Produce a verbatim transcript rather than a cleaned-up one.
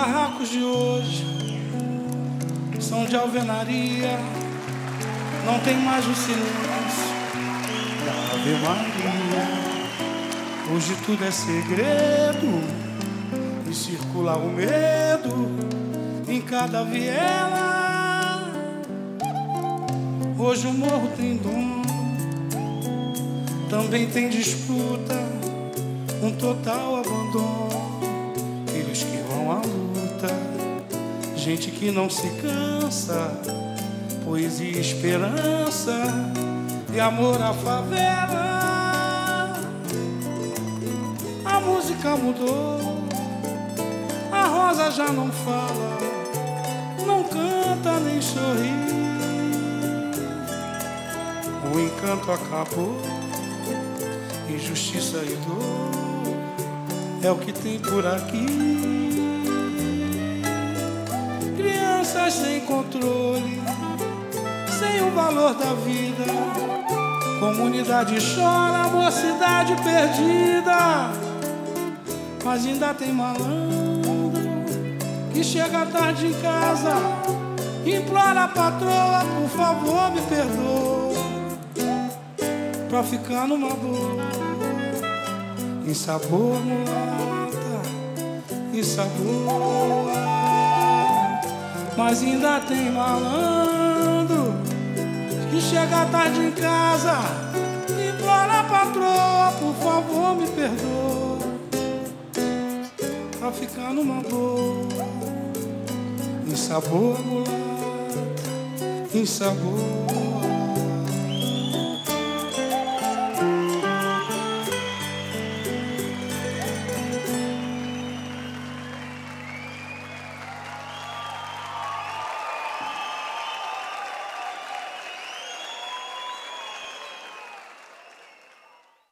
barracos de hoje são de alvenaria, não tem mais o silêncio da Ave Maria. Hoje tudo é segredo e circula o medo em cada viela. Hoje o morro tem dono, também tem disputa, um total abandono. Filhos que vão à luta, gente que não se cansa, poesia e esperança e amor à favela. A música mudou, a rosa já não fala, não canta nem sorri. O encanto acabou, injustiça e dor é o que tem por aqui. Crianças sem controle, sem o valor da vida, comunidade chora, mocidade perdida. Mas ainda tem malandro que chega tarde em casa, implora a patroa, por favor me perdoa, pra ficar numa boa, em sabor mulata, em sabor. Mas ainda tem malandro que chega tarde em casa, implora a patroa, por favor me perdoa, pra ficar numa boa, em sabor mulata, em sabor.